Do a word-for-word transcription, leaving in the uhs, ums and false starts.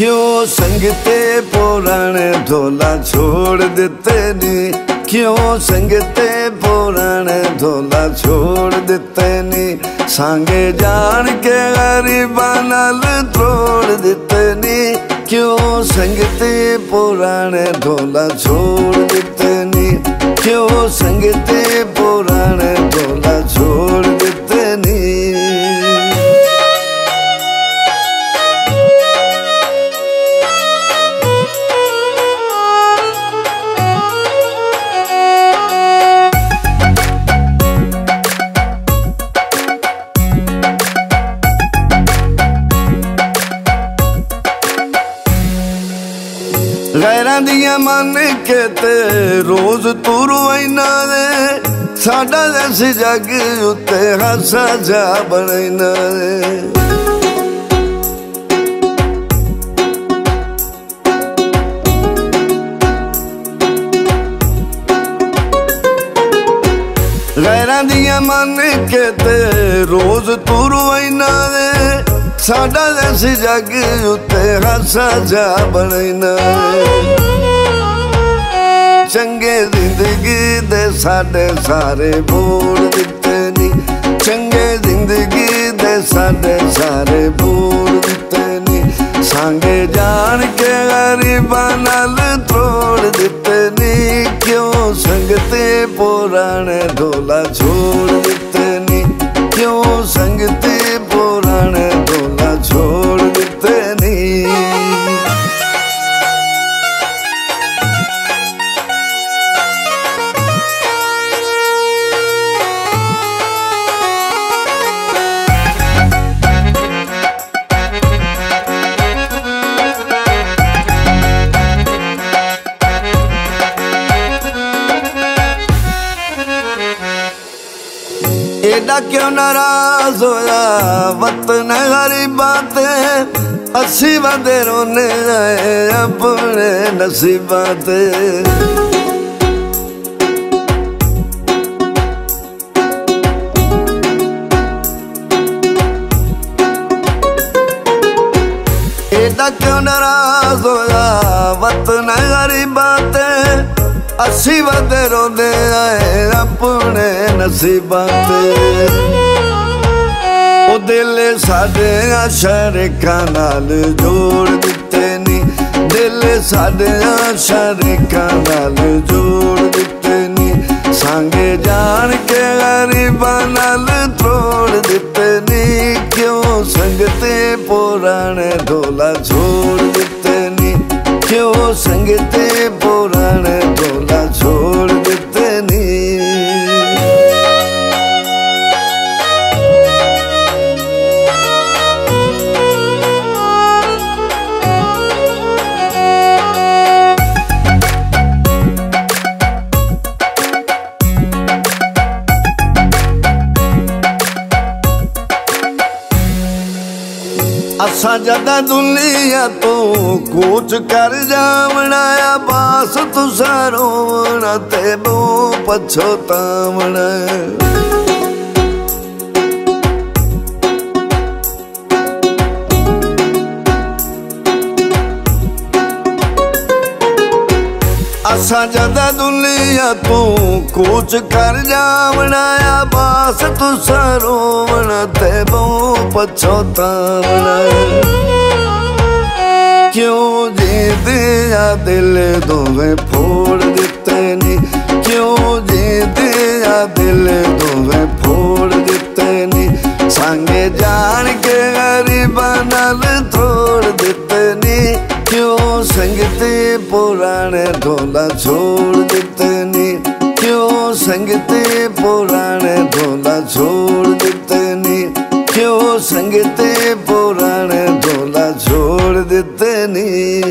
क्यों संगते पुराने ढोला छोड़ देते नी, क्यों संगते पुराने ढोला छोड़ देते नी। सांगे जान के गरीबा नाल तोड़ देते नी, क्यों संगते पुराने ढोला छोड़ देते नी, क्यों संगते पुराने ढोला छोड़ देते नी। गैरां दियां मन के ते रोज तू रुइना दे, साडा इस जग उत्ते हासा जा बनैना दे। गैरां दियां मन के ते रोज तू रुइना दे, साडा इस जग उत्ते हासा जा बनैना। चंगे जिंदगी दे साडे सारे बोल दिते नी, चंगे जिंदगी दे साडे सारे बोल दिते नी। सांगे जान के गरीबा नाल तोड़ दिते नी, क्यों संगते पुराने ढोला छोड़ दिते नी, क्यों संगते पुराने ढोला छोड़ देते नी। एडा क्यों नाराज होया वतन गरीबा ते, अस्सी बंदे रोने आए अपने नसीबा ते। एडा क्यों नाराज होया वतन गरीबा ते, अस्सी बंदे रोंदे आए अपने नसीबां ते। ओ दिल साडे शरीकां नाल जोड़ दिते नी, दिल साडे शरीकां नाल जोड़ दिते नी। सांगे जान के गरीबां नाल तोड़ दिते नी, क्यों संगते पुराने ढोला छोड़ दिते नी, क्यों संगते पुराने ढोला छोड़ देते नी। असा जदा दुनिया तो कूच कर जावना, बास तुसा रोवना ते बो पछोतावना। असा जदा दुनिया तो कूच कर जावना, बास तुसा रोवना ते बो पछोतावना। क्यों जी दिया दिल दोवें फोड़ दिते नी, क्यों जी दिया दिल दोवें फोड़ दिते नी। सांगे जान के गरीबा नाल तोड़ दिते नी, क्यों संगते पुराने ढोला छोड़ दिते नी, क्यों संगते पुराने ढोला छोड़ दिते नी, क्यों संगते पुराने ढोला छोड़ देते नी।